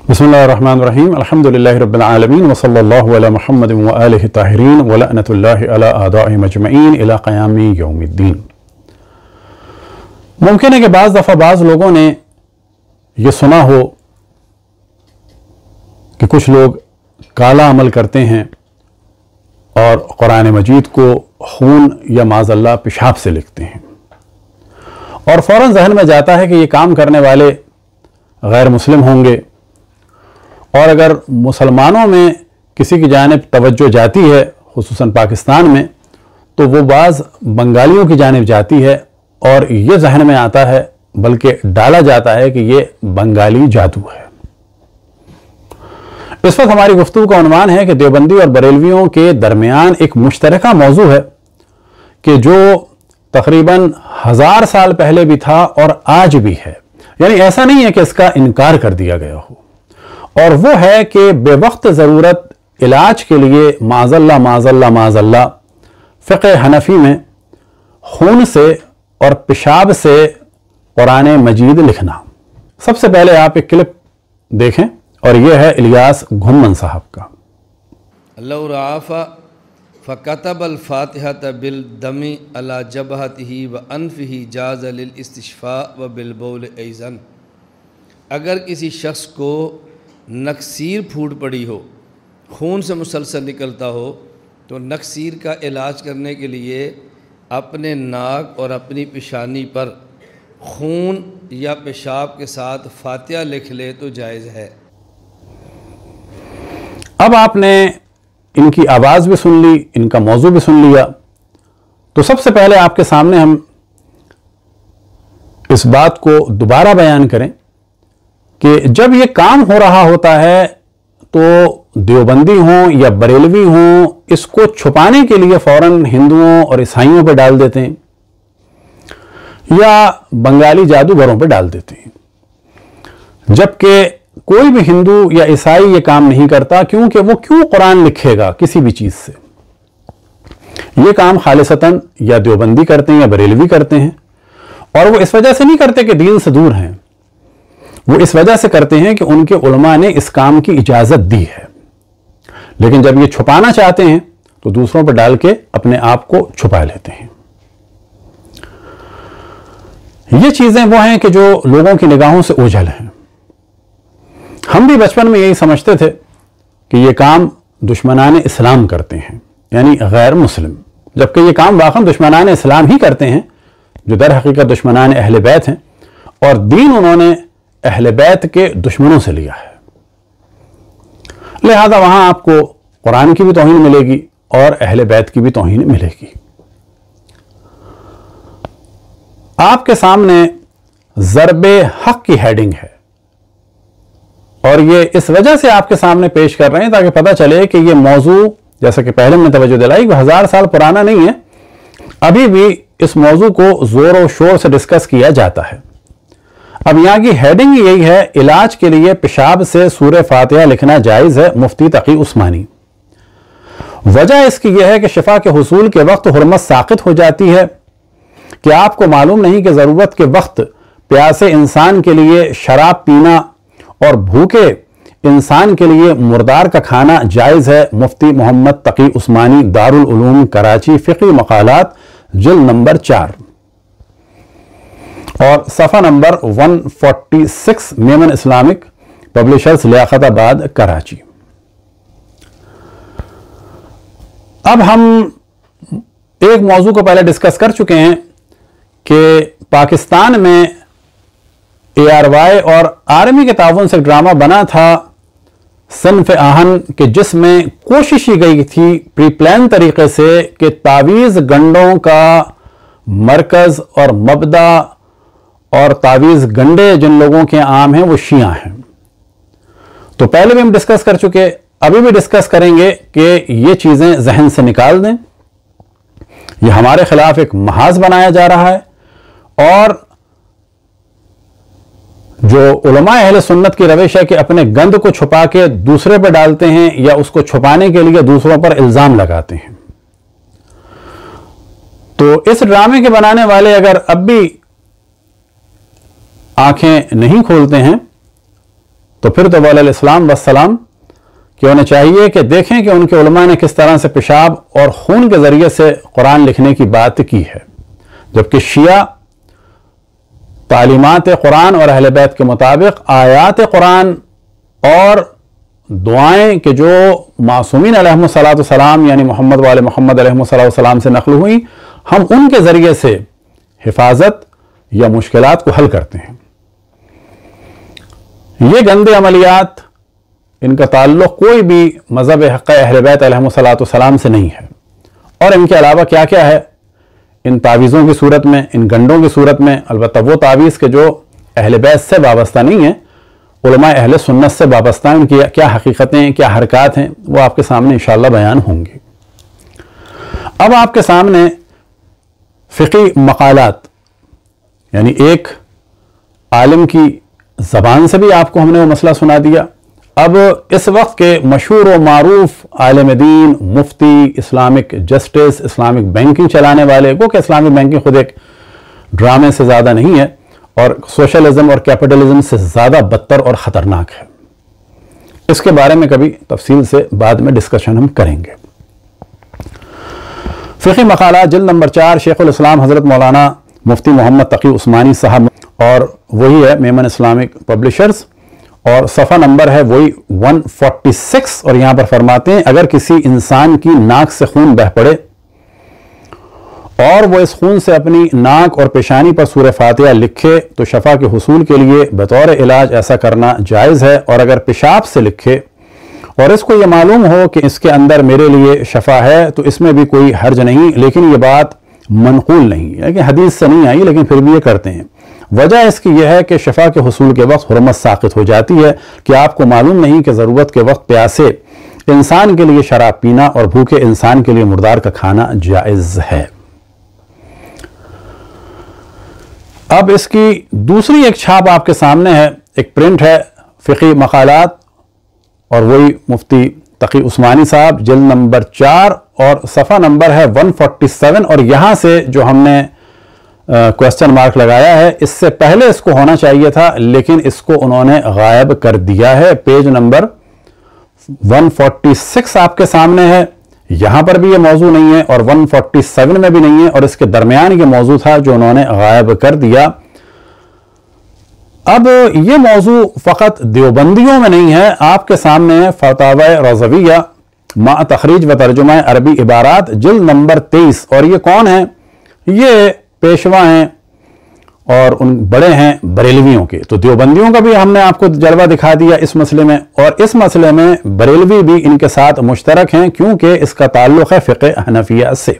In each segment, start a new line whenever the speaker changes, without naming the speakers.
बिस्मिल्लाहिर्रहमानिर्रहीम अल्हम्दुलिल्लाहि रब्बिल आलमीन व सल्लल्लाहु अला मुहम्मदिन व आलिहि ताहिरीन व लअनतुल्लाहि अला आदाइहिम अजमईन इला क़यामी यौमिद्दीन। मुमकिन है कि बाज़ दफ़ा बाज़ लोगों ने ये सुना हो कि कुछ लोग काला अमल करते हैं और कुरान मजीद को खून या माज़अल्लाह पेशाब से लिखते हैं, और फ़ौरन जहन में जाता है कि ये काम करने वाले गैर मुस्लिम होंगे, और अगर मुसलमानों में किसी की जानिब तवज्जो जाती है, खुसूसन पाकिस्तान में, तो वो बाज़ बंगालियों की जानिब जाती है और ये जहन में आता है, बल्कि डाला जाता है कि ये बंगाली जादू है। इस वक्त हमारी गुफ्तगू का उन्वान है कि देवबंदी और बरेलवियों के दरमियान एक मुश्तरका मौजू है कि जो तकरीबन 1000 साल पहले भी था और आज भी है, यानी ऐसा नहीं है कि इसका इनकार कर दिया गया हो, और वो है कि बेवक्त ज़रूरत इलाज के लिए माज़अल्लाह माज़अल्लाह माज़अल्लाह फ़िक़्ह हनफ़ी में खून से और पेशाब से कुरान मजीद लिखना। सबसे पहले आप एक क्लिप देखें, और यह है इलियास घुम्मन साहब का।
लौ राफ़ा फ़कतबल फ़ातिहत बिल दमी अला जबहतिही व अनफ़िही जाज़ लिल इस्तिश्फ़ा व बिल बौल ऐज़न। अगर किसी शख्स को नक्सीर फूट पड़ी हो, खून से मुसलसल निकलता हो, तो नक्सीर का इलाज करने के लिए अपने नाक और अपनी पेशानी पर खून या पेशाब के साथ फातिहा लिख ले तो जायज़ है।
अब आपने इनकी आवाज़ भी सुन ली, इनका मौजू भी सुन लिया, तो सबसे पहले आपके सामने हम इस बात को दोबारा बयान करें कि जब ये काम हो रहा होता है तो देवबंदी हों या बरेलवी हों, इसको छुपाने के लिए फ़ौरन हिंदुओं और ईसाइयों पर डाल देते हैं या बंगाली जादूगरों पर डाल देते हैं, जबकि कोई भी हिंदू या ईसाई ये काम नहीं करता, क्योंकि वो क्यों कुरान लिखेगा किसी भी चीज़ से। ये काम खालिसतन या देवबंदी करते हैं या बरेलवी करते हैं, और वो इस वजह से नहीं करते कि दीन से दूर हैं, वो इस वजह से करते हैं कि उनके उलमा ने इस काम की इजाज़त दी है। लेकिन जब ये छुपाना चाहते हैं तो दूसरों पर डाल के अपने आप को छुपा लेते हैं। ये चीज़ें वो हैं कि जो लोगों की निगाहों से ओझल हैं। हम भी बचपन में यही समझते थे कि ये काम दुश्मनान इस्लाम करते हैं, यानी गैर मुस्लिम, जबकि ये काम वाक़ई दुश्मनान इस्लाम ही करते हैं, जो दर हकीकत दुश्मनान अहले बैत हैं, और दीन उन्होंने अहले बैत के दुश्मनों से लिया है। लिहाजा वहां आपको कुरान की भी तौहीन मिलेगी और अहले बैत की भी तौहीन मिलेगी। आपके सामने ज़रबे हक की हेडिंग है, और ये इस वजह से आपके सामने पेश कर रहे हैं ताकि पता चले कि ये मौजू, जैसा कि पहले मैंने तवज्जो दिलाई, 1000 साल पुराना नहीं है, अभी भी इस मौजू को जोर और शोर से डिस्कस किया जाता है। अब यहाँ की हेडिंग यही है, इलाज के लिए पेशाब से सूरह फातिहा लिखना जायज़ है, मुफ्ती तकी उस्मानी। वजह इसकी यह है कि शिफा के हुसूल के वक्त हुर्मत साक़ित हो जाती है। कि आपको मालूम नहीं कि ज़रूरत के वक्त प्यासे इंसान के लिए शराब पीना और भूखे इंसान के लिए मुर्दार का खाना जायज़ है। मुफ्ती मोहम्मद तकी उस्मानी, दारुल उलूम कराची, फ़िक़ी मक़ालात, जिल्द नंबर 4 और सफ़ा number 146, Memon Islamic publishers, Liaquatabad, Karachi. अब हम एक मौजू को पहले डिस्कस कर चुके हैं कि पाकिस्तान में ARY और आर्मी के ताउन से ड्रामा बना था सन्फ़ आहन के, जिसमें कोशिश की गई थी प्री प्लान तरीके से कि तावीज़ गंडों का मरकज़ और मबदा और तावीज़ गंडे जिन लोगों के आम हैं वो शिया हैं। तो पहले भी हम डिस्कस कर चुके, अभी भी डिस्कस करेंगे कि ये चीज़ें जहन से निकाल दें। ये हमारे खिलाफ एक महाज बनाया जा रहा है, और जो उलमा अहले सुन्नत की रविश है कि अपने गंद को छुपा के दूसरे पर डालते हैं या उसको छुपाने के लिए दूसरों पर इल्ज़ाम लगाते हैं। तो इस ड्रामे के बनाने वाले अगर अब भी आंखें नहीं खोलते हैं तो फिर तो अलैहिस्सलाम वस्सलाम कि उन्हें चाहिए कि देखें कि उनके उलमा ने किस तरह से पेशाब और खून के ज़रिए से कुरान लिखने की बात की है, जबकि शिया तालीमात कुरान और अहले बैत के मुताबिक आयात कुरान और दुआएं के जो मासूमीन अलैहिस्सलाम यानी मोहम्मद वाले मोहम्मद अलैहिस्सलाम से नकल हुई, हम उनके ज़रिए से हिफाजत या मुश्किलात को हल करते हैं। ये गंदे अमलियात, इनका ताल्लुक़ कोई भी मज़हब हक़ अहले बैत अलैहिस्सलाम से नहीं है। और इनके अलावा क्या क्या है, इन तावीज़ों की सूरत में, इन गंडों की सूरत में, अलबत्ता वो तावीज़ के जो अहले बैत से वाबस्ता नहीं है, उलमा अहले सुन्नत से वाबस्ता हैं, उनकी क्या हकीकतें, क्या हरकत हैं, वो आपके सामने इंशाअल्लाह बयान होंगी। अब आपके सामने फ़िक़ी मक़ालात, यानी एक आलिम की ज़बान से भी आपको हमने वो मसला सुना दिया। अब इस वक्त के मशहूर व मारूफ आलिम दीन, मुफ्ती, इस्लामिक जस्टिस, इस्लामिक बैंकिंग चलाने वाले, वो कि इस्लामिक बैंकिंग खुद एक ड्रामे से ज़्यादा नहीं है और सोशलिज्म और कैपिटलिज्म से ज़्यादा बदतर और ख़तरनाक है। इसके बारे में कभी तफसील से बाद में डिस्कशन हम करेंगे। फ़िक़ी मक़ालात जिल्द नंबर 4, शेखुल इस्लाम हज़रत मौलाना मुफ्ती मोहम्मद तक़ी उस्मानी साहब, और वही है मेमन इस्लामिक पब्लिशर्स, और सफ़ा नंबर है वही 146। और यहाँ पर फरमाते हैं, अगर किसी इंसान की नाक से खून बह पड़े और वो इस खून से अपनी नाक और पेशानी पर सूरह फातिहा लिखे तो शफा के हुसूल के लिए बतौर इलाज ऐसा करना जायज़ है। और अगर पेशाब से लिखे और इसको ये मालूम हो कि इसके अंदर मेरे लिए शफा है तो इसमें भी कोई हर्ज नहीं, लेकिन ये बात मनकूल नहीं है कि हदीस से नहीं आई, लेकिन फिर भी ये करते हैं। वजह इसकी यह है कि शफा के हुसूल के वक्त हुर्मत साक़ित हो जाती है कि आपको मालूम नहीं कि ज़रूरत के वक्त प्यासे इंसान के लिए शराब पीना और भूखे इंसान के लिए मुर्दार का खाना जायज़ है। अब इसकी दूसरी एक छाप आपके सामने है, एक प्रिंट है फ़िक़ी मक़ालात, और वही मुफ्ती तक़ी उस्मानी साहब, जिल्द नंबर 4 और सफ़ा नंबर है 147। और यहाँ से जो हमने क्वेश्चन मार्क लगाया है, इससे पहले इसको होना चाहिए था, लेकिन इसको उन्होंने गायब कर दिया है। पेज नंबर 146 आपके सामने है, यहां पर भी ये मौजू नहीं है और 147 में भी नहीं है, और इसके दरमियान ये मौजू था जो उन्होंने गायब कर दिया। अब ये मौजू फ़कत देवबंदियों में नहीं है, आपके सामने है फतावा रज़विया मा तखरीज व तर्जुमा अरबी इबारात, जिल्द नंबर 23। और ये कौन है, ये पेशवा हैं और उन बड़े हैं बरेलवियों के। तो देवबंदियों का भी हमने आपको जलवा दिखा दिया इस मसले में, और इस मसले में बरेलवी भी इनके साथ मुश्तरक हैं, क्योंकि इसका ताल्लुक़ है फ़िक़े हनफिया से।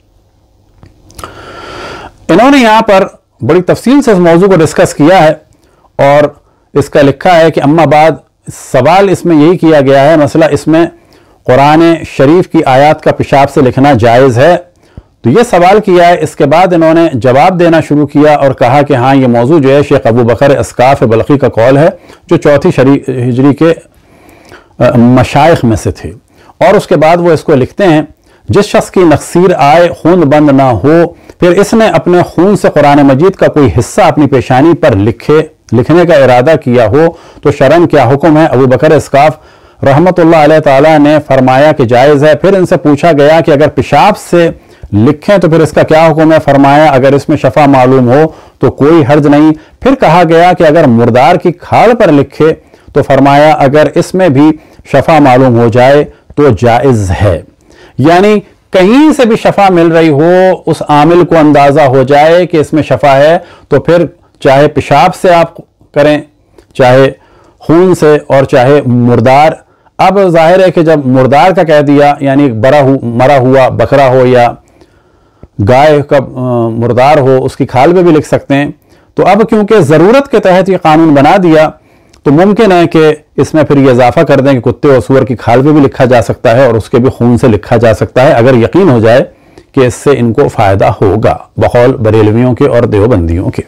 इन्होंने यहाँ पर बड़ी तफसील से इस मौजू को डिस्कस किया है और इसका लिखा है कि अम्मा बाद सवाल इसमें यही किया गया है, मसला इसमें कुरान शरीफ की आयत का पेशाब से लिखना जायज़ है। तो ये सवाल किया है, इसके बाद इन्होंने जवाब देना शुरू किया और कहा कि हाँ, ये मौजू जो है शेख अबू बकर अस्काफ बल्खी का कौल है, जो 4वीं हिजरी के मशाइख में से थे। और उसके बाद वो इसको लिखते हैं, जिस शख्स की नक्सीर आए, खून बंद ना हो, फिर इसने अपने खून से कुरान मजीद का कोई हिस्सा अपनी पेशानी पर लिखने का इरादा किया हो तो शरन क्या हुक्म है। अबू बकर अस्काफ रहमतुल्लाह अलैह ताला ने फरमाया कि जायज़ है। फिर इनसे पूछा गया कि अगर पेशाब से लिखें तो फिर इसका क्या हुक्म है। फरमाया अगर इसमें शफा मालूम हो तो कोई हर्ज नहीं। फिर कहा गया कि अगर मुर्दार की खाल पर लिखे तो फरमाया अगर इसमें भी शफा मालूम हो जाए तो जायज़ है। यानी कहीं से भी शफा मिल रही हो, उस आमिल को अंदाजा हो जाए कि इसमें शफा है, तो फिर चाहे पेशाब से आप करें, चाहे खून से, और चाहे मुर्दार। अब जाहिर है कि जब मुर्दार का कह दिया, यानी मरा हुआ बकरा हो या गाय का मुर्दार हो, उसकी खाल पे भी लिख सकते हैं। तो अब क्योंकि ज़रूरत के तहत ये कानून बना दिया तो मुमकिन है कि इसमें फिर ये इजाफा कर दें कि कुत्ते और सूअर की खाल पे भी लिखा जा सकता है और उसके भी खून से लिखा जा सकता है, अगर यकीन हो जाए कि इससे इनको फ़ायदा होगा, बकौल बरेलवियों के और देवबंदियों के।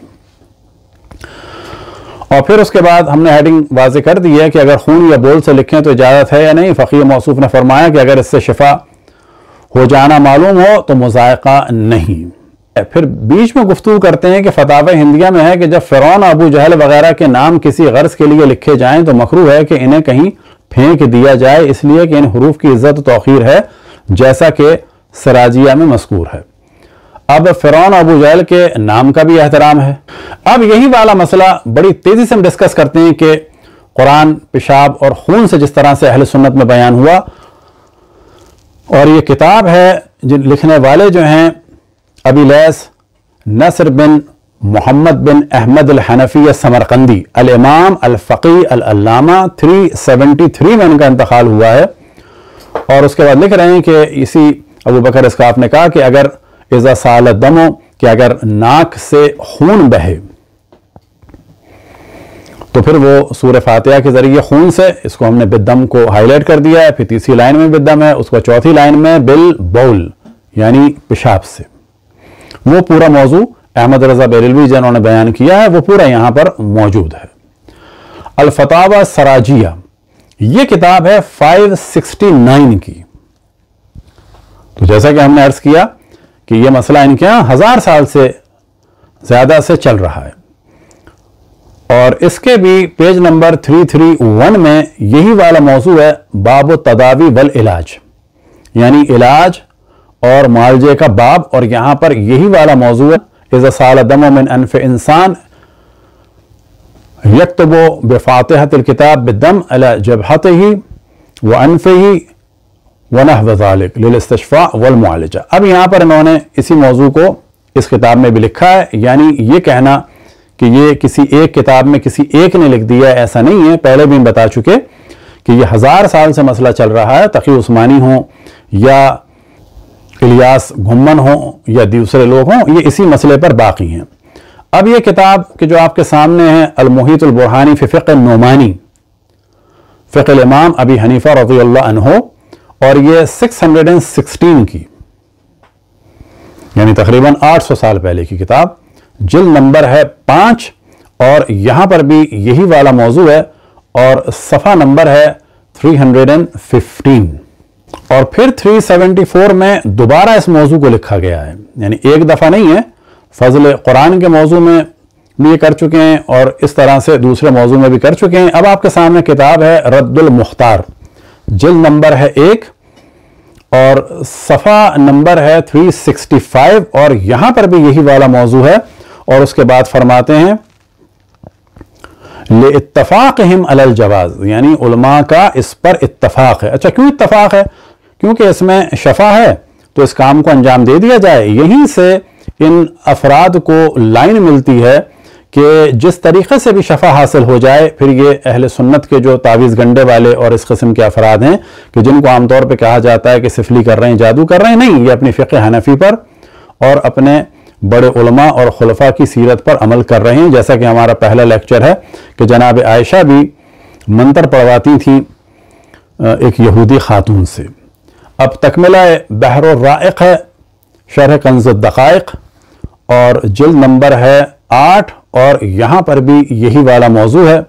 और फिर उसके बाद हमने हेडिंग वाज़े कर दी है कि अगर खून या बोल से लिखें तो इजाज़त है या नहीं। फ़क़ीह मौसूफ ने फरमाया कि अगर इससे शिफा हो जाना मालूम हो तो मुज़ायक़ा नहीं। फिर बीच में गुफ्तगू करते हैं कि फतावा हिंदिया में है कि जब फ़िरौन अबू जहल वगैरह के नाम किसी गर्ज के लिए लिखे जाएं तो मकरूह है कि इन्हें कहीं फेंक दिया जाए, इसलिए कि इन हरूफ की इज्जत तौक़ीर है, जैसा कि सराजिया में मज़कूर है। अब फ़िरौन अबू जहल के नाम का भी एहतराम है। अब यही वाला मसला बड़ी तेज़ी से हम डिस्कस करते हैं कि कुरान पेशाब और खून से जिस तरह से अहले सुन्नत में बयान हुआ, और ये किताब है जिन लिखने वाले जो हैं Abi Lais Nasr bin Muhammad bin Ahmad al Hanafi Samarqandi अल इमाम अल फ़क़ी अल अल्लामा 373 में इनका इंतकाल हुआ है। और उसके बाद लिख रहे हैं कि इसी अबू बकर इसकाफ ने कहा कि अगर इज़ा साल दमो, कि अगर नाक से खून बहे तो फिर वो सूरह फातिहा के जरिए खून से, इसको हमने बिद्दम को हाईलाइट कर दिया है, फिर तीसरी लाइन में बिद्दम है, उसको चौथी लाइन में बिल बौल यानी पेशाब से। वो पूरा मौजू अहमद रजा बेरेलवी जिन्होंने बयान किया है वो पूरा यहां पर मौजूद है। अल फतावा सराजिया ये किताब है 569 की। तो जैसा कि हमने अर्ज किया कि यह मसला इनके यहां 1000 साल से ज्यादा से चल रहा है, और इसके भी पेज नंबर 331 में यही वाला मौजू है, बाब तदावी वल इलाज, यानी इलाज और मुआलजे का बाब। और यहां पर यही वाला मौजू है, इज़ा साल दम मिन अनफ इंसान यक्तबो बिफातिहतिल किताब बिदम अला जबहतिही व अनफिही व नहव ज़ालिक लिल इस्तिशफा वल मुआलजा। अब यहां पर इन्होंने इसी मौजू को इस किताब में भी लिखा है, यानी ये कहना कि ये किसी एक किताब में किसी एक ने लिख दिया, ऐसा नहीं है। पहले भी हम बता चुके कि ये 1000 साल से मसला चल रहा है, तकी उस्मानी हो या इलियास घुम्मन हो या दूसरे लोग हों, ये इसी मसले पर बाकी हैं। अब ये किताब कि जो आपके सामने है अल मुहीत अल बुरहानी फी फ़िक़्ह नोमानी, फ़िक़्ह इमाम अबी हनीफा रज़ियल्लाहु अन्हु, और ये 616 की यानी तकरीबन 800 साल पहले की किताब, जिल्द नंबर है 5, और यहां पर भी यही वाला मौजू है, और सफ़ा नंबर है 315। और फिर 374 में दोबारा इस मौजू को लिखा गया है, यानी एक दफ़ा नहीं है, फजल कुरान के मौजू में भी ये कर चुके हैं और इस तरह से दूसरे मौजू में भी कर चुके हैं। अब आपके सामने किताब है रद्दुल मुख्तार, जिल्द नंबर है 1 और सफ़ा नंबर है 365, और यहां पर भी यही वाला मौजू है। और उसके बाद फरमाते हैं ले इत्तफाक़हिम अलल जवाज़, यानी उलमा का इस पर इत्तफाक है। अच्छा, क्यों इत्तफाक है? क्योंकि इसमें शफा है तो इस काम को अंजाम दे दिया जाए। यहीं से इन अफराद को लाइन मिलती है कि जिस तरीके से भी शफा हासिल हो जाए, फिर ये अहले सुन्नत के जो तावीज़ गंडे वाले और इस किस्म के अफराद हैं कि जिनको आमतौर पर कहा जाता है कि सिफली कर रहे हैं, जादू कर रहे हैं, नहीं, ये अपनी फ़िक़्ह हनफी पर और अपने बड़े उलमा और खुलफा की सीरत पर अमल कर रहे हैं। जैसा कि हमारा पहला लेक्चर है कि जनाब आयशा भी मंतर पढ़वाती थी एक यहूदी खातून से। अब तकमिला बहरुर राइक़ है, शरह कंज़ुद दक़ाइक़, और जिल्द नंबर है 8, और यहां पर भी यही वाला मौजू है।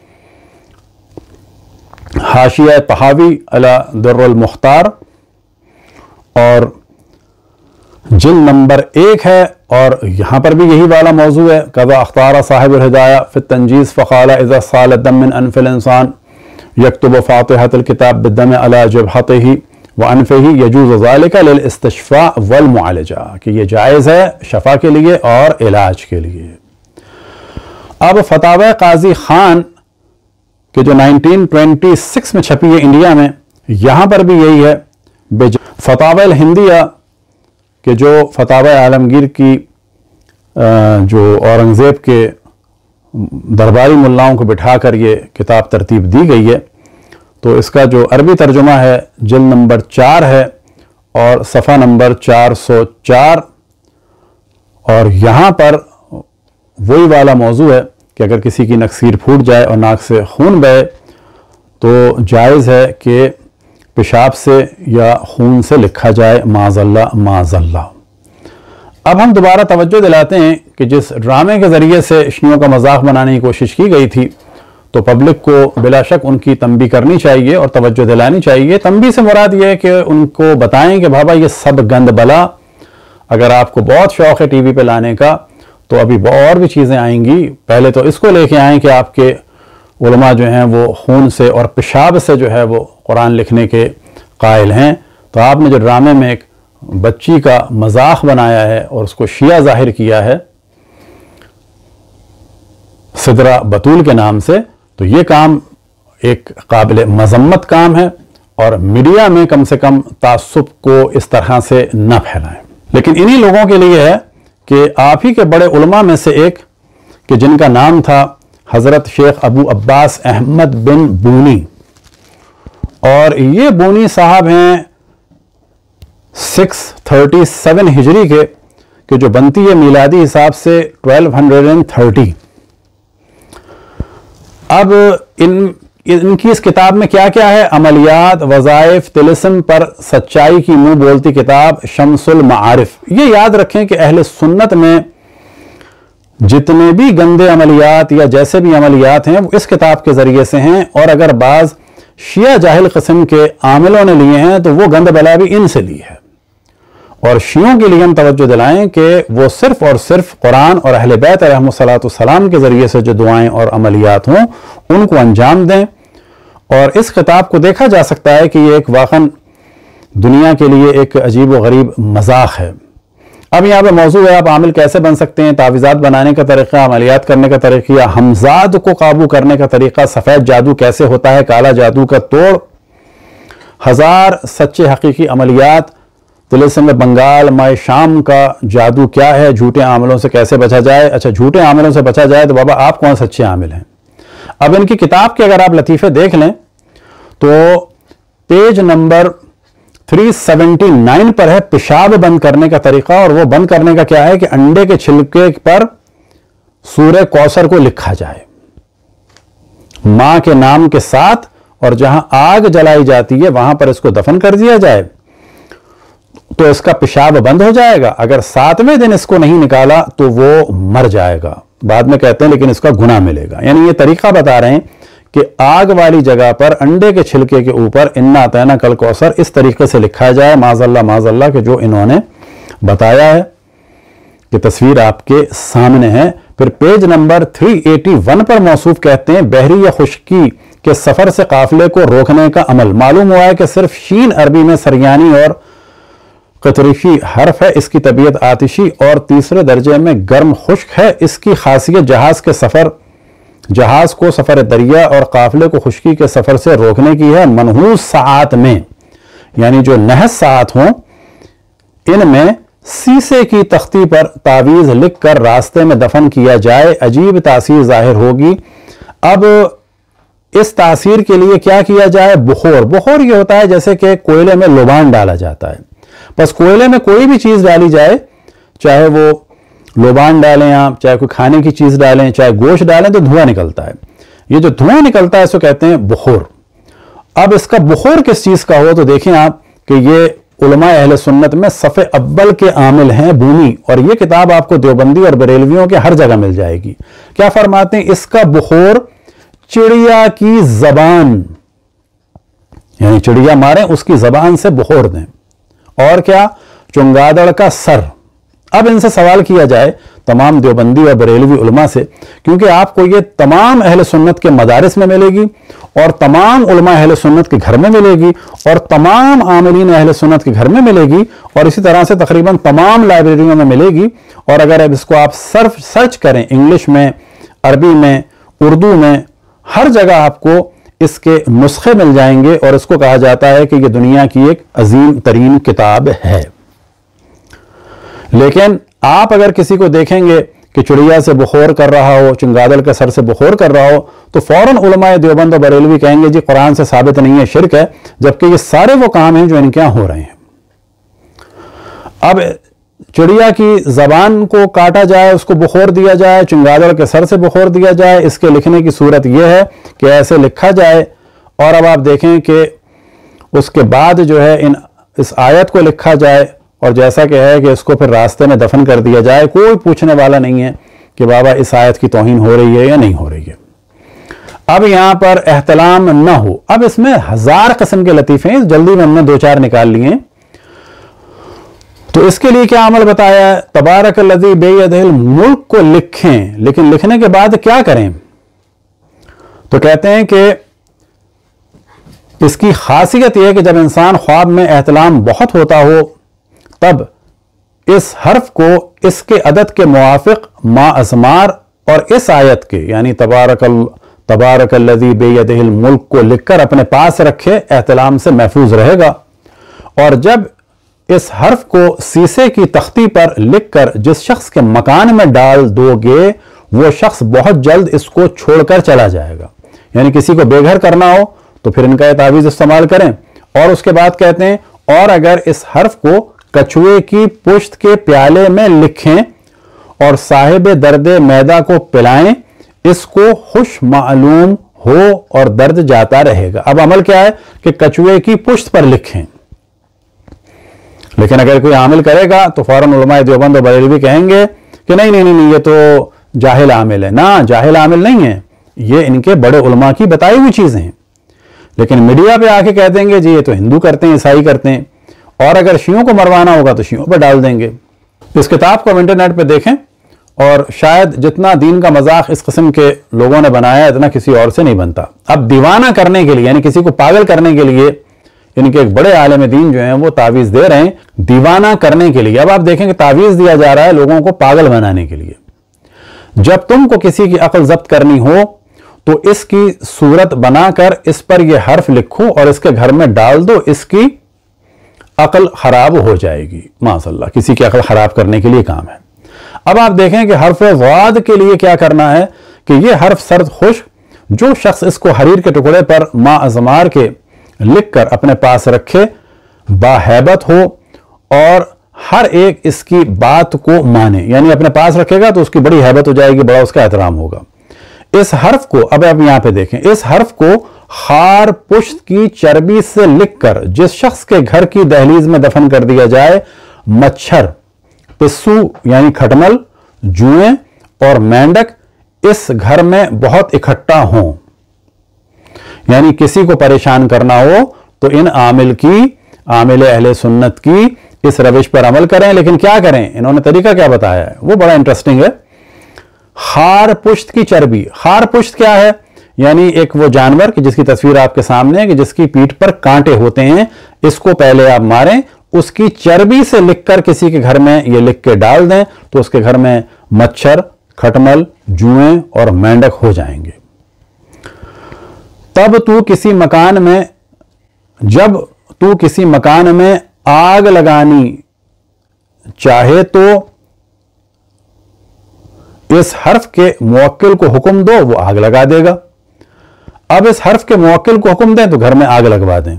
हाशिया तहावी अला दुर्रुल मुख्तार, और जिल्द नंबर 1 है, और यहां पर भी यही वाला मौजू है। कज़ा अख्तारा साहिबुल हिदाया फ़ी तंजीज़ फ़क़ाला इज़ा साल दम मिन अनफ़िल इंसान यक्तुबु फ़ातिहतुल किताब बिद्दम अला जबहतिही व अनफ़िही यजूज़ु ज़ालिका लिल इस्तिशफ़ा वल मुआलजा, कि ये जायज़ है शफ़ा के लिए और इलाज के लिए। अब फतावा काजी खान के जो 1926 में छपी है इंडिया में, यहां पर भी यही है। फतावा अल हिंदिया कि जो फतावा आलमगीर की जो औरंगज़ेब के दरबारी मुल्लाओं को बिठाकर ये किताब तरतीब दी गई है, तो इसका जो अरबी तर्जुमा है जिल्द नंबर 4 है और सफ़ा नंबर 404, और यहाँ पर वही वाला मौजू है कि अगर किसी की नक्सीर फूट जाए और नाक से खून बहे तो जायज़ है कि पेशाब से या खून से लिखा जाए माज़ल्ला माज़ल्ला। अब हम दोबारा तवज्जो दिलाते हैं कि जिस ड्रामे के ज़रिए से शियों का मजाक बनाने की कोशिश की गई थी, तो पब्लिक को बिला शक उनकी तंबी करनी चाहिए और तवज्जो दिलानी चाहिए। तंबी से मुराद ये है कि उनको बताएं कि बाबा ये सब गंद बला अगर आपको बहुत शौक है टीवी पे लाने का तो अभी और भी चीज़ें आएंगी। पहले तो इसको लेके आएँ कि आपके उलमा जो हैं वो खून से और पेशाब से जो है वो कुरान लिखने के कायल हैं। तो आपने जो ड्रामे में एक बच्ची का मजाक बनाया है और उसको शिया जाहिर किया है सिदरा बतूल के नाम से, तो ये काम एक काबिल मजम्मत काम है और मीडिया में कम से कम तासुब को इस तरह से न फैलाएं। लेकिन इन्हीं लोगों के लिए है कि आप ही के बड़े उलमा में से एक कि जिनका नाम था हज़रत शेख अबू अब्बास अहमद बिन बूनी, और ये बूनी साहब हैं 637 हिजरी के, कि जो बनती है मिलादी हिसाब से 1230। अब इनकी इस किताब में क्या क्या है? अमलियात, वज़ाइफ, तिलिस्म पर सच्चाई की मुंह बोलती किताब शम्सुल मारिफ। ये याद रखें कि अहले सुन्नत में जितने भी गंदे अमलियात या जैसे भी अमलियात हैं वो इस किताब के जरिए से हैं, और अगर बाज शिया जाहिल किस्म के आमिलों ने लिए हैं तो वो गंद बला भी इनसे ली है। और शियों के लिए हम तवज्जो दिलाएं कि वो सिर्फ और सिर्फ कुरान और अहले बैत अलैहिमुस्सलाम के जरिए से जो दुआएं और अमलियात हों उनको अंजाम दें। और इस किताब को देखा जा सकता है कि ये एक वाकन दुनिया के लिए एक अजीब व गरीब मजाक है। अब यहाँ पे मौजू है आप आमिल कैसे बन सकते हैं, तावीज़ात बनाने का तरीका, अमलियात करने का तरीका, हमजाद को काबू करने का तरीका, सफ़ेद जादू कैसे होता है, काला जादू का तोड़, 1000 सच्चे हकीकी अमलियात, तिलिस्म बंगाल माए शाम का जादू क्या है, झूठे आमिलों से कैसे बचा जाए। अच्छा, झूठे आमिलों से बचा जाए तो बाबा आप कौन सच्चे आमिल हैं? अब इनकी किताब के अगर आप लतीफ़े देख लें तो पेज नंबर 379 पर है पेशाब बंद करने का तरीका, और वो बंद करने का क्या है कि अंडे के छिलके पर सूरह कौसर को लिखा जाए मां के नाम के साथ, और जहां आग जलाई जाती है वहां पर इसको दफन कर दिया जाए तो इसका पेशाब बंद हो जाएगा। अगर 7वें दिन इसको नहीं निकाला तो वो मर जाएगा। बाद में कहते हैं लेकिन इसका गुनाह मिलेगा। यानी ये तरीका बता रहे हैं कि आग वाली जगह पर अंडे के छिलके के ऊपर इन्ना अतैना कल कौसर इस तरीके से लिखा जाए, माज़अल्लाह के जो इन्होंने बताया है कि तस्वीर आपके सामने है। फिर पेज नंबर 381 पर मौसूफ कहते हैं बहरी या खुश्की के सफर से काफिले को रोकने का अमल। मालूम हुआ है कि सिर्फ शीन अरबी में सरयानी और कतरीफी हर्फ है, इसकी तबीयत आतिशी और तीसरे दर्जे में गर्म खुश्क है। इसकी खासियत जहाज को सफर दरिया और काफिले को खुश्की के सफर से रोकने की है। मनहूस साआत में, यानी जो नहस साआत हों, इनमें शीशे की तख्ती पर तावीज लिखकर रास्ते में दफन किया जाए, अजीब तासीर जाहिर होगी। अब इस तासीर के लिए क्या किया जाए? बुखोर ये होता है जैसे कि कोयले में लोबान डाला जाता है। बस कोयले में कोई भी चीज डाली जाए, चाहे वो लोबान डालें आप, चाहे कोई खाने की चीज डालें, चाहे गोश्त डालें, तो धुआं निकलता है। ये जो धुआं निकलता है इसको कहते हैं बुखोर। अब इसका बुखोर किस चीज का हो तो देखें आप कि ये उलमा अहले सुन्नत में सफ़े अव्वल के आमिल हैं बूनी, और ये किताब आपको देवबंदी और बरेलवियों के हर जगह मिल जाएगी। क्या फरमाते हैं? इसका बुखोर चिड़िया की जबान, यानी चिड़िया मारे उसकी जबान से बुखोर दें। और क्या? चुंगादड़ का सर। अब इनसे सवाल किया जाए तमाम देवबंदी और बरेलवी उलमा से, क्योंकि आपको ये तमाम अहले सुन्नत के मदारिस में मिलेगी और तमाम उलमा अहले सुन्नत के घर में मिलेगी और तमाम आमिलीन अहले सुन्नत के घर में मिलेगी और इसी तरह से तकरीबन तमाम लाइब्रेरियों में मिलेगी। और अगर अब इसको आप सर्च करें इंग्लिश में, अरबी में, उर्दू में, हर जगह आपको इसके नुस्खे मिल जाएंगे। और इसको कहा जाता है कि यह दुनिया की एक अजीम तरीन किताब है। लेकिन आप अगर किसी को देखेंगे कि चिड़िया से बुखोर कर रहा हो, चंगादड़ के सर से बुखोर कर रहा हो, तो फौरन उलमाए देवबंद और बरेलवी कहेंगे जी कुरान से साबित नहीं है, शिर्क है। जबकि ये सारे वो काम हैं जो इनके यहां हो रहे हैं। अब चिड़िया की जबान को काटा जाए, उसको बुखोर दिया जाए, चंगादड़ के सर से बुखोर दिया जाए, इसके लिखने की सूरत यह है कि ऐसे लिखा जाए। और अब आप देखें कि उसके बाद जो है इस आयत को लिखा जाए और जैसा कि है कि इसको फिर रास्ते में दफन कर दिया जाए। कोई पूछने वाला नहीं है कि बाबा इस आयत की तौहीन हो रही है या नहीं हो रही है। अब यहां पर एहतलाम न हो। अब इसमें 1000 किस्म के लतीफे हैं, जल्दी में हमने 2-4 निकाल लिए। तो इसके लिए क्या अमल बताया है? तबारकल्लज़ी बियदिहिल मुल्क को लिखें, लेकिन लिखने के बाद क्या करें? तो कहते हैं कि इसकी खासियत यह है कि जब इंसान ख्वाब में एहतलाम बहुत होता हो तब इस हर्फ को इसके अदद के मुवाफिक मा अज़मार और इस आयत के यानी तबारकल्लज़ी बियदिहिल मुल्क को लिखकर अपने पास रखे, एहतलाम से महफूज रहेगा। और जब इस हर्फ को शीशे की तख्ती पर लिखकर जिस शख्स के मकान में डाल दोगे वो शख्स बहुत जल्द इसको छोड़कर चला जाएगा। यानी किसी को बेघर करना हो तो फिर इनका तावीज़ इस्तेमाल करें। और उसके बाद कहते हैं, और अगर इस हर्फ को कछुए की पुश्त के प्याले में लिखें और साहिब दर्द मैदा को पिलाएं, इसको खुश मालूम हो और दर्द जाता रहेगा। अब अमल क्या है कि कछुए की पुश्त पर लिखें, लेकिन अगर कोई आमिल करेगा तो फौरन उलमाए देवबंद और बरेलवी कहेंगे कि नहीं नहीं नहीं ये तो जाहिल आमिल है। ना, जाहिल आमिल नहीं है, ये इनके बड़े उलमा की बताई हुई चीजें हैं। लेकिन मीडिया पे आके कह देंगे जी ये तो हिंदू करते हैं, ईसाई करते हैं, और अगर शियों को मरवाना होगा तो शियों पर डाल देंगे। इस किताब को इंटरनेट पे देखें, और शायद जितना दीन का मजाक इस किस्म के लोगों ने बनाया इतना किसी और से नहीं बनता। अब दीवाना करने के लिए यानी किसी को पागल करने के लिए इनके एक बड़े आलिम दीन जो हैं वो तावीज़ दे रहे हैं दीवाना करने के लिए। अब आप देखें कि तावीज़ दिया जा रहा है लोगों को पागल बनाने के लिए। जब तुमको किसी की अक्ल जब्त करनी हो तो इसकी सूरत बनाकर इस पर यह हर्फ लिखो और इसके घर में डाल दो, इसकी अक्ल खराब हो जाएगी। माशअल्लाह, किसी की अक्ल खराब करने के लिए काम है। अब आप देखें कि हर्फ वाद के लिए क्या करना है कि यह हर्फ सर्द खुश, जो शख्स इसको हरीर के टुकड़े पर मा अज़मार के लिखकर अपने पास रखे, बाहैबत हो और हर एक इसकी बात को माने, यानी अपने पास रखेगा तो उसकी बड़ी हैबत हो जाएगी, बड़ा उसका एहतराम होगा। इस हर्फ को अब आप यहां पे देखें, इस हर्फ को खार पुश्त की चर्बी से लिखकर जिस शख्स के घर की दहलीज में दफन कर दिया जाए, मच्छर, पिस्सू यानी खटमल, जुएं और मेंढक इस घर में बहुत इकट्ठा हों, यानी किसी को परेशान करना हो तो इन आमिल अहले सुन्नत की इस रविश पर अमल करें। लेकिन क्या करें, इन्होंने तरीका क्या बताया है वो बड़ा इंटरेस्टिंग है। खार पुश्त की चर्बी, खार पुश्त क्या है, यानी एक वो जानवर की जिसकी तस्वीर आपके सामने है कि जिसकी पीठ पर कांटे होते हैं, इसको पहले आप मारें, उसकी चर्बी से लिखकर किसी के घर में ये लिख के डाल दें तो उसके घर में मच्छर, खटमल, जुएं और मेंढक हो जाएंगे। जब तू किसी मकान में आग लगानी चाहे तो इस हर्फ के मुवक्किल को हुक्म दो, वो आग लगा देगा। अब इस हर्फ के मुवक्किल को हुक्म दें तो घर में आग लगवा दें।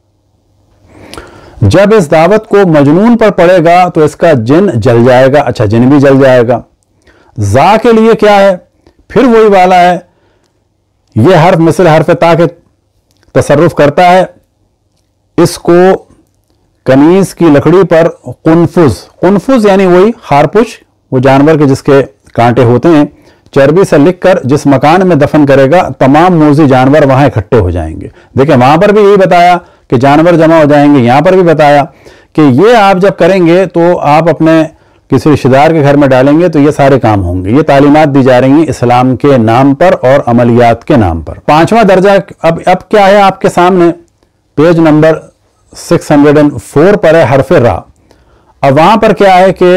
जब इस दावत को मजनून पर पड़ेगा तो इसका जिन जल जाएगा। अच्छा, जिन भी जल जाएगा। जा के लिए क्या है, फिर वही वाला है, यह हर्फ मिसल हर्फ ता के तसर्रुफ करता है। इसको कनीज की लकड़ी पर कुनफुज यानी वही खारपुश, वो जानवर के जिसके कांटे होते हैं, चर्बी से लिखकर जिस मकान में दफन करेगा तमाम मूजी जानवर वहां इकट्ठे हो जाएंगे। देखिए वहां पर भी यही बताया कि जानवर जमा हो जाएंगे, यहां पर भी बताया कि ये आप जब करेंगे तो आप अपने किसी रिश्तेदार के घर में डालेंगे तो ये सारे काम होंगे। ये तालीमात दी जा रही हैं इस्लाम के नाम पर और अमलियात के नाम पर। 5वां दर्जा अब क्या है आपके सामने, पेज नंबर 604 पर है हरफ रा। अब वहां पर क्या है कि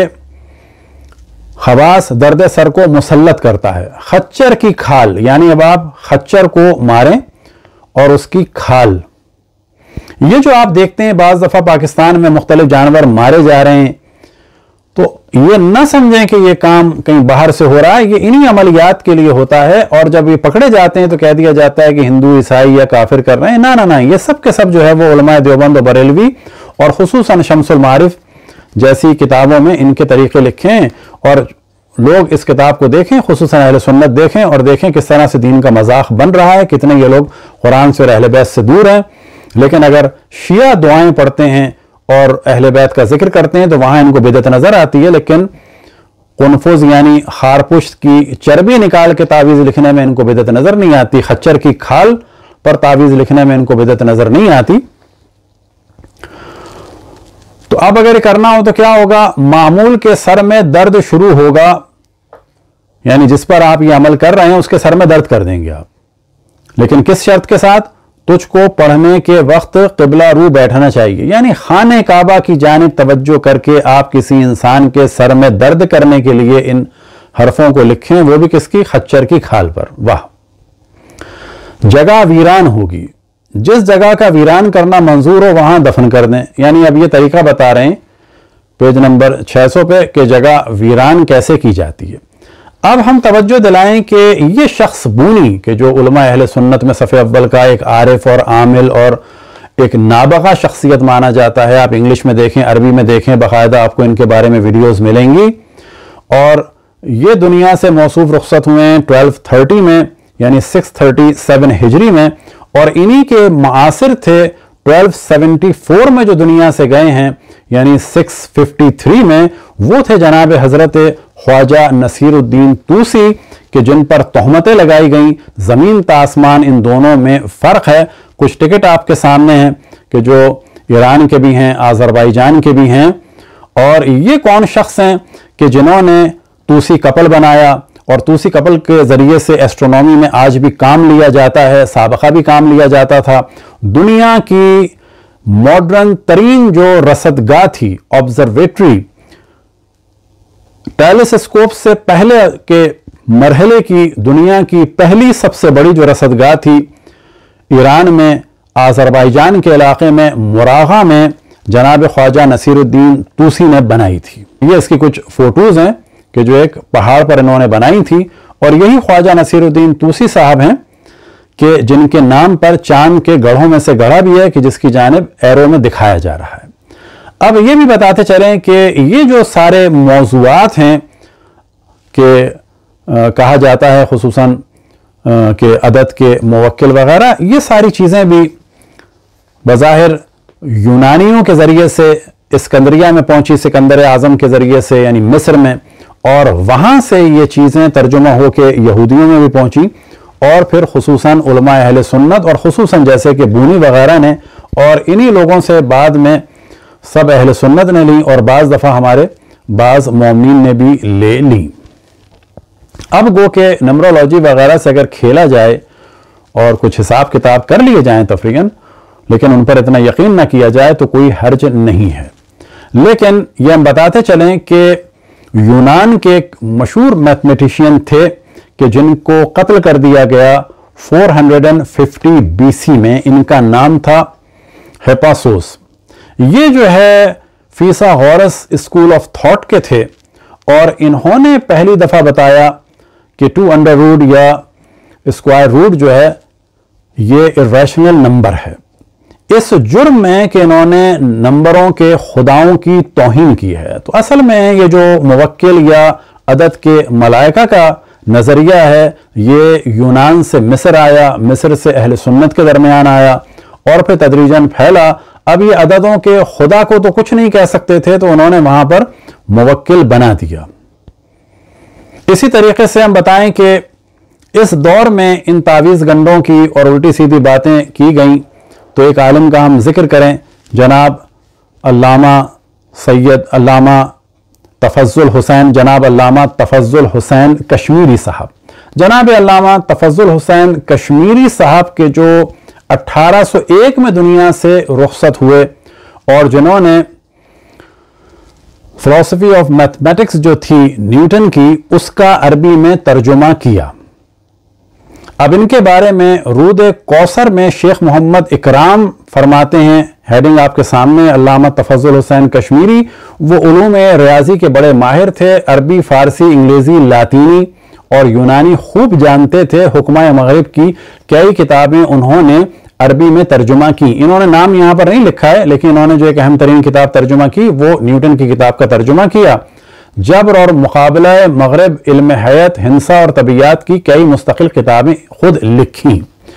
खवास दर्द सर को मुसल्लत करता है। खच्चर की खाल, यानी अब आप खच्चर को मारें और उसकी खाल, ये जो आप देखते हैं बाज दफा पाकिस्तान में मुख्तलिफ जानवर मारे जा रहे हैं, तो ये ना समझें कि ये काम कहीं बाहर से हो रहा है, ये इन्हीं अमलियात के लिए होता है। और जब ये पकड़े जाते हैं तो कह दिया जाता है कि हिंदू, ईसाई या काफिर कर रहे हैं। ना ना ना, ये सब के सब जो है वो उलमाए देवबंद और बरेलवी और खुसूसन शम्सुल मारिफ जैसी किताबों में इनके तरीके लिखे हैं। और लोग इस किताब को देखें, खुसूसन अहले सुन्नत देखें और देखें किस तरह से दीन का मजाक बन रहा है, कितने ये लोग कुरान से और अहले बैत से दूर हैं। लेकिन अगर शिया दुआएं पढ़ते हैं और अहले बैत का जिक्र करते हैं तो वहां इनको बिदअत नजर आती है। लेकिन कुनफुज यानी खारपुश्त की चर्बी निकाल के तावीज़ लिखने में इनको बिदअत नजर नहीं आती। खच्चर की खाल पर तावीज़ लिखने में इनको बिदअत नजर नहीं आती। तो तो अब अगर करना हो तो क्या होगा, मामूल के सर में दर्द शुरू होगा, यानी जिस पर आप ये अमल कर रहे हैं उसके सर में दर्द कर देंगे आप, लेकिन किस शर्त के साथ, तुझको पढ़ने के वक्त क़िबला रू बैठना चाहिए, यानी खाने काबा की जानिब तवज्जो करके आप किसी इंसान के सर में दर्द करने के लिए इन हरफों को लिखें, वो भी किसकी, खच्चर की खाल पर। वाह। जगह वीरान होगी, जिस जगह का वीरान करना मंजूर हो वहां दफन कर दें, यानी अब ये तरीका बता रहे हैं पेज नंबर 600 पे कि जगह वीरान कैसे की जाती है। अब हम तवज्जो दिलाएं कि ये शख्स बूनी के जो उलमा अहले सुन्नत में सफ़े अव्वल का एक आरिफ और आमिल और एक नाबगा शख्सियत माना जाता है। आप इंग्लिश में देखें, अरबी में देखें, बाकायदा आपको इनके बारे में वीडियोस मिलेंगी। और ये दुनिया से मौसूफ रुखसत हुए हैं 1230 में, यानी 637 हिजरी में, और इन्हीं के मुआसिर थे 1274 में जो दुनिया से गए हैं, यानी 653 में, वो थे जनाब हजरत ख्वाजा नसीरुद्दीन तूसी के जिन पर तोहमतें लगाई गई। ज़मीन तासमान इन दोनों में फ़र्क है। कुछ टिकट आपके सामने हैं कि जो ईरान के भी हैं, आज़रबाईजान के भी हैं। और ये कौन शख्स हैं कि जिन्होंने तूसी कपल बनाया, और तूसी कपल के ज़रिए से एस्ट्रोनॉमी में आज भी काम लिया जाता है, साबका भी काम लिया जाता था। दुनिया की मॉडर्न तरीन जो रसदगाह थी, ऑब्जर्वेटरी, टेलीस्कोप से पहले के मरहले की दुनिया की पहली सबसे बड़ी जो रसदगाह थी, ईरान में आज़रबाईजान के इलाके में मुरागा में जनाब ख्वाजा नसीरुद्दीन तूसी ने बनाई थी। ये इसकी कुछ फोटोज़ हैं कि जो एक पहाड़ पर इन्होंने बनाई थी, और यही ख्वाजा नसीरुद्दीन तूसी साहब हैं कि जिनके नाम पर चांद के गढ़ों में से गढ़ा भी है कि जिसकी जानिब एरो में दिखाया जा रहा है। अब ये भी बताते चलें कि ये जो सारे मौज़ूआत हैं कि कहा जाता है खुसूसन कि अदद के मुवक्किल वगैरह, ये सारी चीज़ें भी बज़ाहिर यूनानियों के ज़रिए से इस्कंदरिया में पहुंची, सिकंदर आज़म के ज़रिए से, यानी मिस्र में, और वहाँ से ये चीज़ें तर्जुमा होकर यहूदियों में भी पहुंची, और फिर खुसूसन उलमा अहले सुन्नत और खुसूसन जैसे कि बूनी वगैरह ने, और इन्हीं लोगों से बाद में सब अहले सुन्नत ने ली, और बाज़ दफ़ा हमारे बाज़ मोमिनीन ने भी ले ली। अब गो के नंबरोलॉजी वगैरह से अगर खेला जाए और कुछ हिसाब किताब कर लिए जाएं तफरीगन, लेकिन उन पर इतना यकीन ना किया जाए तो कोई हर्ज नहीं है। लेकिन यह हम बताते चलें कि यूनान के एक मशहूर मैथमेटिशियन थे कि जिनको कत्ल कर दिया गया 450 BC में। इनका नाम था हिप्पासोस। ये जो है फिसागोरस स्कूल ऑफ थॉट के थे, और इन्होंने पहली दफ़ा बताया कि 2 अंडर रूट या स्क्वायर रूट जो है ये इर्रेशनल नंबर है। इस जुर्म में कि इन्होंने नंबरों के खुदाओं की तौहीन की है। तो असल में ये जो मुवक्किल या अदद के मलाइका का नज़रिया है, ये यूनान से मिस्र आया, मिस्र से अहले सुन्नत के दरमियान आया, और फिर तदरीजन फैला। अब ये अददों के खुदा को तो कुछ नहीं कह सकते थे, तो उन्होंने वहां पर मुवक्किल बना दिया। इसी तरीके से हम बताएं कि इस दौर में इन तावीज़ गंडों की और उल्टी सीधी बातें की गई। तो एक आलिम का हम जिक्र करें, जनाब अल्लामा सैयद अल्लामा तफज़्ज़ुल हुसैन, जनाब अल्लामा तफज़्ज़ुल हुसैन कश्मीरी साहब। जनाब अल्लामा तफज़्ज़ुल हुसैन कश्मीरी साहब के जो 1801 में दुनिया से रुखसत हुए, और जिन्होंने फिलॉसफी ऑफ मैथमेटिक्स जो थी न्यूटन की, उसका अरबी में तर्जुमा किया। अब इनके बारे में रूद कौसर में शेख मोहम्मद इकराम फरमाते हैं, हेडिंग आपके सामने, अल्लामा तफज़्ज़ुल हुसैन कश्मीरी वो उलूम रियाजी के बड़े माहिर थे। अरबी, फारसी, इंग्लिशी, लातीनी और यूनानी खूब जानते थे। हुक्मा मगरिब की कई किताबें उन्होंने अरबी में तर्जुमा की। इन्होंने नाम यहां पर नहीं लिखा है, लेकिन इन्होंने जो एक अहम तरीन किताब तर्जुमा की वो न्यूटन की किताब का तर्जुमा किया। जबर और मुकाबला मगरिब, इल्म हयात, हिंसा और तबियात की कई मुस्तकिल किताबें खुद लिखी,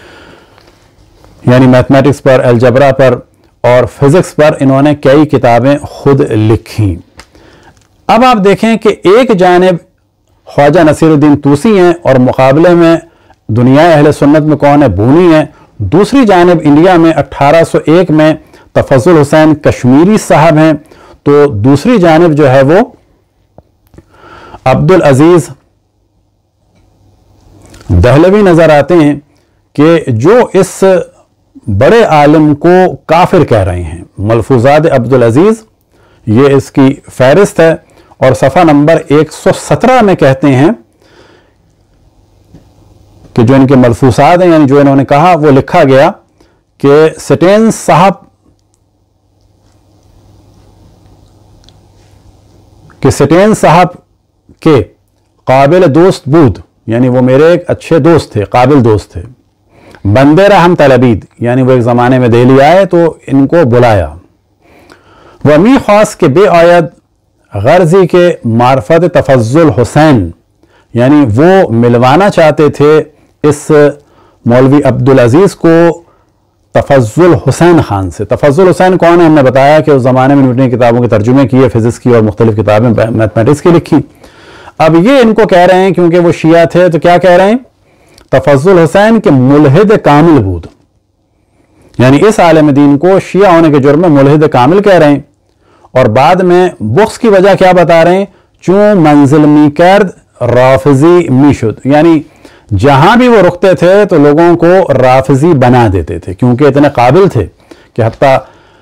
यानी मैथमेटिक्स पर, अलजबरा पर और फिजिक्स पर इन्होंने कई किताबें खुद लिखी। अब आप देखें कि एक जानिब ख्वाजा नसीरुद्दीन तूसी हैं और मुकाबले में दुनिया अहले सुन्नत में कौन है, बूनी है। दूसरी जानिब इंडिया में 1801 में तफज़्ज़ुल हुसैन कश्मीरी साहब हैं। तो दूसरी जानिब जो है वो अब्दुल अजीज दहलवी नजर आते हैं कि जो इस बड़े आलिम को काफिर कह रहे हैं। मलफूजात अब्दुल अजीज, ये इसकी फहरिस्त है और सफ़ा नंबर 117 में कहते हैं कि जो इनके मलफूजात हैं, यानी जो इन्होंने कहा, वो लिखा गया कि स्टेन साहब के काबिल दोस्त बूद, यानी वो मेरे एक अच्छे दोस्त थे, काबिल दोस्त थे। बंदे रहम तलबीद, यानी वो एक ज़माने में दिल्ली आए तो इनको बुलाया। वह मी ख़ास के बे आयद गर्जी के मार्फत तफज़ुल हुसैन, यानी वो मिलवाना चाहते थे इस मौलवी अब्दुल अजीज़ को तफज़ुल हुसैन खान से। तफज़ुल हुसैन कौन है? हमने बताया कि उस ज़माने में न्यूटन की किताबों के तर्जुमे किए, फिजिक्स की और मुख्तलिफ किताबें मैथमेटिक्स की लिखी। अब ये इनको कह रहे हैं, क्योंकि वो शिया थे, तो क्या कह रहे हैं? तफज़ुल हुसैन के मुल्हिद कामिल बूद, यानी इस आलिम दीन को शिया होने के जुर्म में मुल्हिद कामिल कह रहे हैं। और बाद में बुख्स की वजह क्या बता रहे हैं? चूं मंजिल मी कैद राफिजी मीशुद, यानी जहां भी वो रुकते थे तो लोगों को राफिजी बना देते थे, क्योंकि इतने काबिल थे कि हत्ता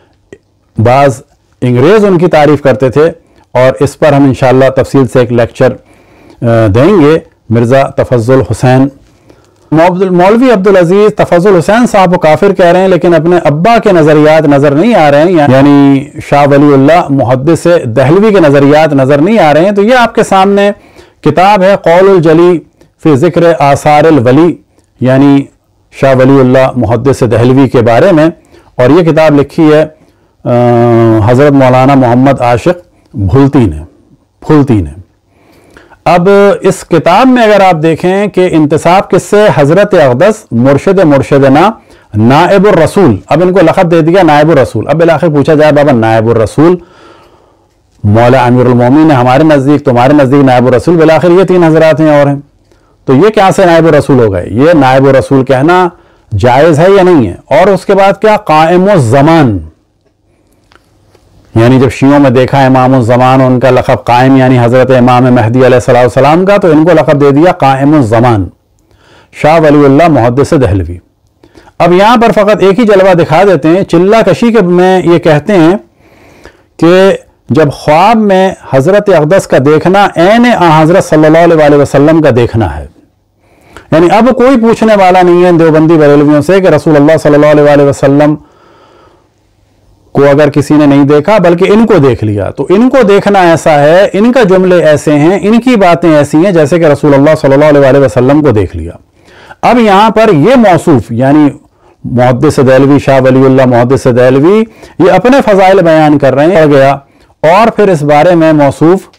बाज अंग्रेज उनकी तारीफ करते थे। और इस पर हम इंशाअल्लाह तफसील से एक लेक्चर देंगे। मिर्ज़ा तफज़ुल हुसैन, मौलवी अब्दुल अजीज तफज़ुल हुसैन साहब को काफिर कह रहे हैं, लेकिन अपने अब्बा के नज़रियात नज़र नहीं आ रहे हैं, यानी शाह वलीउल्लाह मुहद्दिस दहलवी के नज़रियात नज़र नहीं आ रहे हैं। तो ये आपके सामने किताब है कौलुल जली फ़ी ज़िक्र आसारिल वली, यानी शाह वलीउल्लाह मुहद्दिस दहलवी के बारे में। और ये किताब लिखी है हज़रत मौलाना मोहम्मद आशिक फुल्ती ने। अब इस किताब में अगर आप देखें कि इंतसाब किससे? हज़रत अक़दस मुर्शिदना नाइबुर रसूल। अब इनको लक़ब दे दिया नाइबुर रसूल। अब बिलाखिर पूछा जाए, बाबा नाइबुर रसूल मौला अमीरुल मोमिनीन हमारे नज़दीक, तुम्हारे नज़दीक नाइबुर रसूल, बिलाखिर ये 3 हज़रात हैं और हैं, तो ये क्या से नाइबुर रसूल हो गए? ये नाइबुर रसूल कहना जायज़ है या नहीं है? और उसके बाद क्या? काइमुज़ ज़मान, यानी जब शियों में देखा इमामुज़ ज़मान, उनका लक़ब कायम, यानी हज़रत इमाम महदी अलैहिस्सलाम का, तो इनको लक़ब दे दिया काइमुज़ ज़मान, शाह वलीउल्लाह मुहद्दिस दहलवी। अब यहां पर फ़कत एक ही जलवा दिखा देते हैं। चिल्ला कशी के में ये कहते हैं कि जब ख्वाब में हज़रत अक़दस का देखना ऐन हज़रत सल्लल्लाहु अलैहि वसल्लम का देखना है, यानी अब कोई पूछने वाला नहीं है देवबंदी बरेलवियों से कि रसूलुल्लाह सल्लल्लाहु अलैहि वसल्लम को अगर किसी ने नहीं देखा बल्कि इनको देख लिया, तो इनको देखना ऐसा है, इनका जुमले ऐसे हैं, इनकी बातें ऐसी हैं जैसे कि रसूलुल्लाह सल्लल्लाहु अलैहि वसल्लम को देख लिया। अब यहां पर यह मौसूफ, यानी मुहद्दिस दहलवी, शाह वलीउल्लाह मुहद्दिस दहलवी, ये अपने फजाइल बयान कर रहे हैं गया। और फिर इस बारे में मौसूफ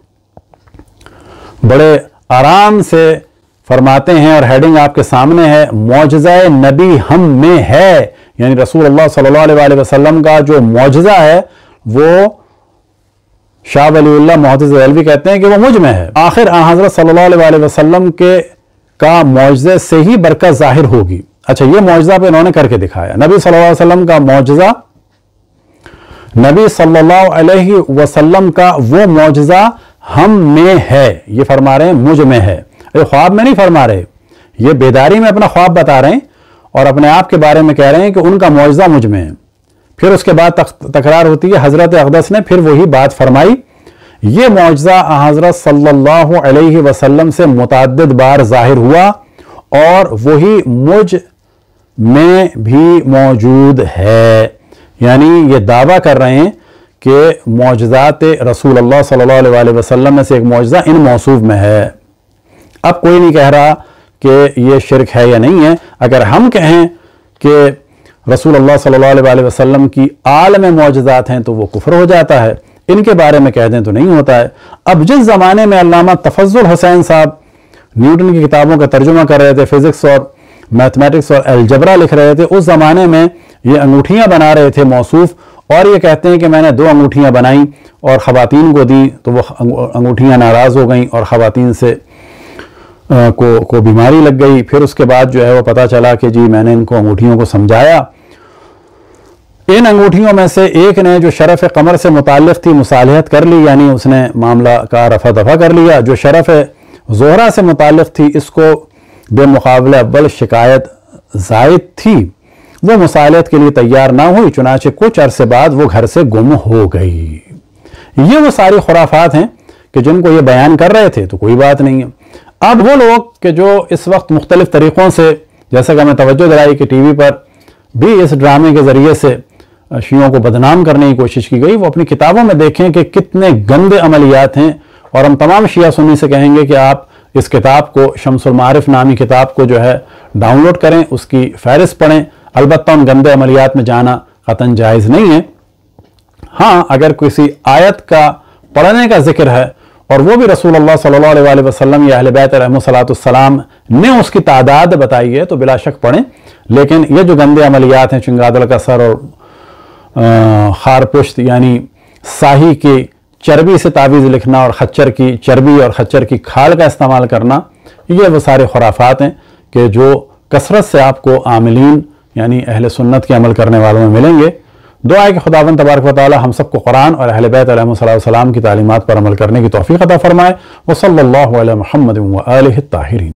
बड़े आराम से फरमाते हैं, और हेडिंग आपके सामने है, मौजज़ा नबी हम में है, यानी रसूलुल्लाह सल्लल्लाहु अलैहि वसल्लम का जो मौजज़ा है वो शाह वलीउल्लाह मुहद्दिस दहलवी कहते हैं कि वो मुझ में है। आखिर हज़रत सल्लल्लाहु अलैहि वसल्लम के का मौजज़े से ही बरकत जाहिर होगी। अच्छा, ये मौजज़ा पे इन्होंने करके दिखाया। नबी सल्लल्लाहु अलैहि वसल्लम का मौजज़ा, नबी सल्लल्लाहु अलैहि वसल्लम का वो मौजज़ा हम में है, ये फरमा रहे हैं मुझ में है। ये ख्वाब में नहीं फरमा रहे, ये बेदारी में अपना ख्वाब बता रहे हैं और अपने आप के बारे में कह रहे हैं कि उनका मौजज़ा मुझ में है। फिर उसके बाद तकरार होती है, हज़रत अक़दस ने फिर वही बात फरमाई। ये मौजज़ा हज़रत सल्लल्लाहु अलैहि वसल्लम से मुतअद्दिद बार ज़ाहिर हुआ और वही मुझ में भी मौजूद है। यानी ये दावा कर रहे हैं कि मौजज़ात रसूलुल्लाह सल्लल्लाहु अलैहि वसल्लम में से एक मौजज़ा इन मौसूफ में है। अब कोई नहीं कह रहा कि ये शिरक है या नहीं है। अगर हम कहें कि रसूलुल्लाह सल्लल्लाहु अलैहि वसल्लम की आल में मौजज़ात हैं तो वो कुफ्र हो जाता है, इनके बारे में कह दें तो नहीं होता है। अब जिस ज़माने में अल्लामा तफज़्ज़ुल हुसैन साहब न्यूटन की किताबों का तर्जुमा कर रहे थे, फिज़िक्स और मैथमेटिक्स और अलजबरा लिख रहे थे, उस ज़माने में ये अंगूठियाँ बना रहे थे मौसूफ, और ये कहते हैं कि मैंने 2 अंगूठियाँ बनाई और ख़वातीन को दी तो वो अंगूठियाँ नाराज़ हो गई और ख़वातीन से को बीमारी लग गई। फिर उसके बाद जो है वो पता चला कि जी मैंने इनको अंगूठियों को समझाया, इन अंगूठियों में से एक ने जो शरफ कमर से मुताल्लिक़ थी मुसालहत कर ली, यानी उसने मामला का रफा दफा कर लिया। जो शरफ ज़ोहरा से मुताल्लिक़ थी इसको बेमुकाबले अव्वल शिकायत जायद थी, वो मुसालहत के लिए तैयार ना हुई, चुनाचे कुछ अरसे बाद वो घर से गुम हो गई। ये वो सारी खुराफात हैं कि जिनको ये बयान कर रहे थे, तो कोई बात नहीं है। अब वो लोग कि जो इस वक्त मुख्तलिफ तरीक़ों से, जैसा कि हमें तवज्जो दिलाई कि टीवी पर भी इस ड्रामे के ज़रिए से शियों को बदनाम करने की कोशिश की गई, वो अपनी किताबों में देखें कि कितने गंदे अमलियात हैं। और हम तमाम शिया सुन्नी से कहेंगे कि आप इस किताब को, शम्सुल मारिफ नामी किताब को जो है डाउनलोड करें, उसकी फहरिस्त पढ़ें। अलबत्ता उन गंदे अमलियात में जाना कतन जायज़ नहीं है। हाँ, अगर किसी आयत का पढ़ने का जिक्र है और वो भी रसूलुल्लाह सल्लल्लाहु अलैहि वसल्लम या अहले बैत अलैहिस्सलाम ने उसकी तादाद बताई है, तो बिला शक पढ़ें। लेकिन ये जो गंदे अमलियात हैं, चिंगादल का सर और खारपुश्त यानी साही की चर्बी से तावीज़ लिखना और खच्चर की चर्बी और खच्चर की खाल का इस्तेमाल करना, ये वो सारे खुराफात हैं कि जो कसरत से आपको आमिलीन यानी अहले सुन्नत के अमल करने वालों में मिलेंगे। दुआ है कि खुदावंद तबारक व तआला हम सबको कुरान और अहले बैत अलैहिस्सलाम की तालीमात पर अमल करने की तौफीक अता फरमाए। व सल्लल्लाहु अला मुहम्मद व आलिहि ताहिरीन।